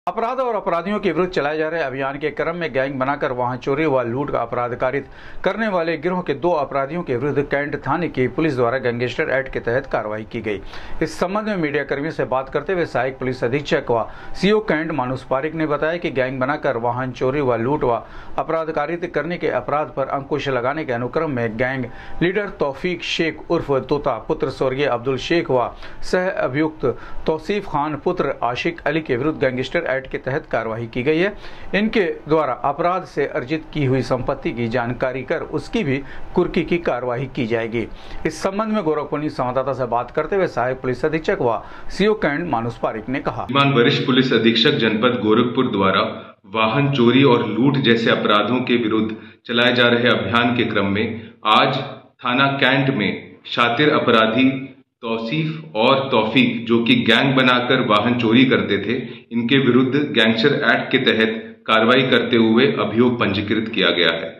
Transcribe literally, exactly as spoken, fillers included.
अपराध और अपराधियों के विरुद्ध चलाए जा रहे अभियान के क्रम में गैंग बनाकर वाहन चोरी व लूट का अपराध कारित करने वाले गिरोह के दो अपराधियों के विरुद्ध कैंट थाने की पुलिस द्वारा गैंगस्टर एक्ट के तहत कार्रवाई की गई। इस संबंध में मीडिया कर्मियों से बात करते हुए सहायक पुलिस अधीक्षक व सीओ कैंट मानुष पारिक ने बताया कि गैंग बनाकर वाहन चोरी व लूट व अपराध कारित करने के अपराध पर अंकुश लगाने के अनुक्रम में गैंग लीडर तौफीक शेख उर्फ तोता पुत्र स्वर्गीय अब्दुल शेख व सह अभियुक्त तौसीफ खान पुत्र आशिक अली के विरुद्ध गैंगस्टर एक्ट के तहत कार्रवाई की गई है। इनके द्वारा अपराध से अर्जित की हुई संपत्ति की जानकारी कर उसकी भी कुर्की की कार्रवाई की जाएगी। इस संबंध में गोरखपुर संवाददाता से बात करते हुए सहायक पुलिस अधीक्षक व सीओ कैंट मानुष पारिक ने कहा, वरिष्ठ पुलिस अधीक्षक जनपद गोरखपुर द्वारा वाहन चोरी और लूट जैसे अपराधों के विरुद्ध चलाए जा रहे अभियान के क्रम में आज थाना कैंट में शातिर अपराधी तौसीफ और तौफीक जो कि गैंग बनाकर वाहन चोरी करते थे, इनके विरुद्ध गैंगस्टर एक्ट के तहत कार्रवाई करते हुए अभियोग पंजीकृत किया गया है।